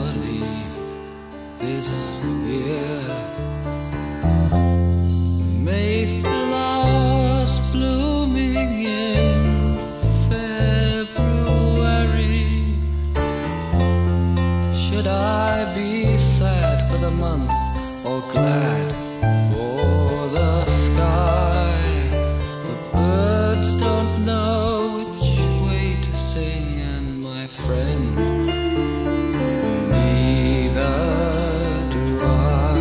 early this year. Mayflowers blooming in February. Should I be sad for the month or glad for the sky? The birds don't know which way to sing, and my friend, neither do I.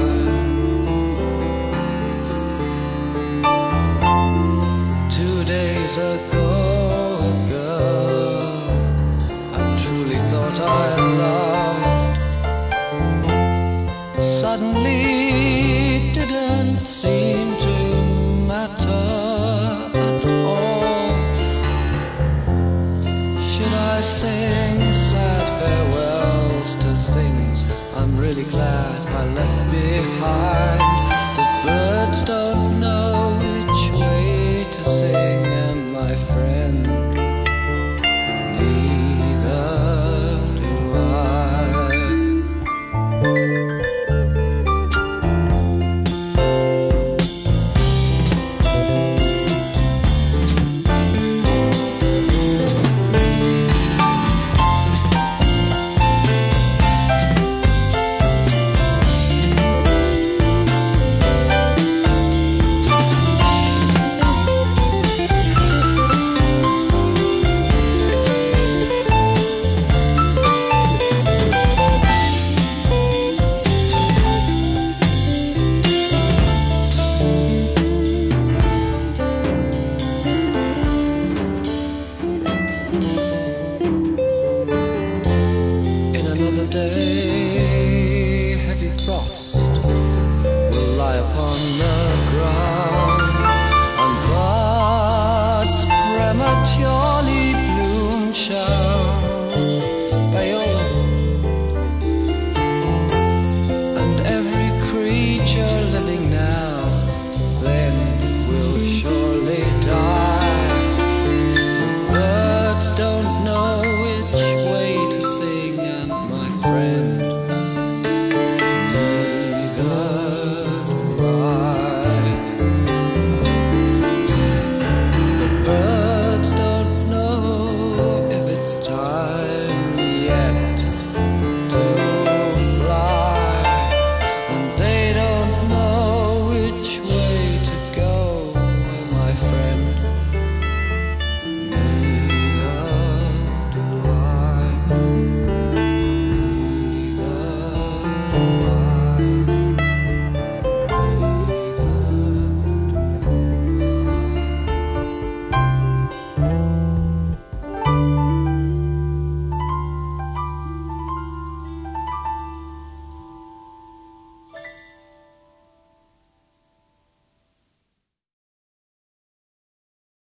2 days ago, a girl I truly thought I loved suddenly didn't seem to matter at all. Should I sing sad farewells to things I'm really glad I left behind? The birds don't know which way to sing, and my friend, neither do I. Day, heavy frost